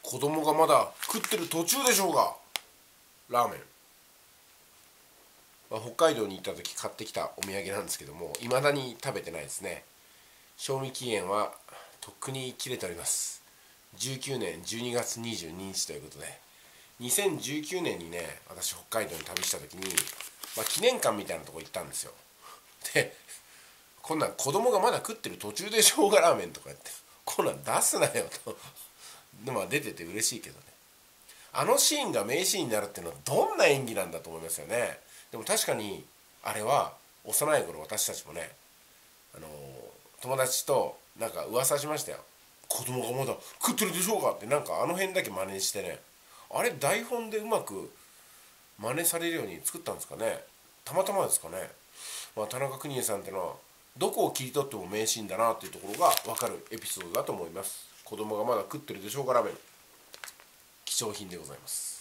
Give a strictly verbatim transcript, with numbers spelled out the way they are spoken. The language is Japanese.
子供がまだ食ってる途中でしょうがラーメン、まあ、北海道に行った時買ってきたお土産なんですけども、未だに食べてないですね。賞味期限はとっくに切れております。じゅうきゅうねんじゅうにがつにじゅうににちということで、にせんじゅうきゅうねんにね、私北海道に旅した時に、まあ、記念館みたいなとこ行ったんですよ。でこんなん子供がまだ食ってる途中で生姜ラーメンとか言って、こんなん出すなよとでも出てて嬉しいけどね。あのシーンが名シーンになるっていうのはどんな演技なんだと思いますよね。でも確かにあれは幼い頃私たちもね、あのー友達となんか噂しましたよ。子供がまだ食ってるでしょうかって、なんかあの辺だけ真似してね、あれ台本でうまく真似されるように作ったんですかね。たまたまですかね。まあ、田中邦衛さんってのはどこを切り取っても名シーンだなっていうところが分かるエピソードだと思います。子供がまだ食ってるでしょうかラーメン、貴重品でございます。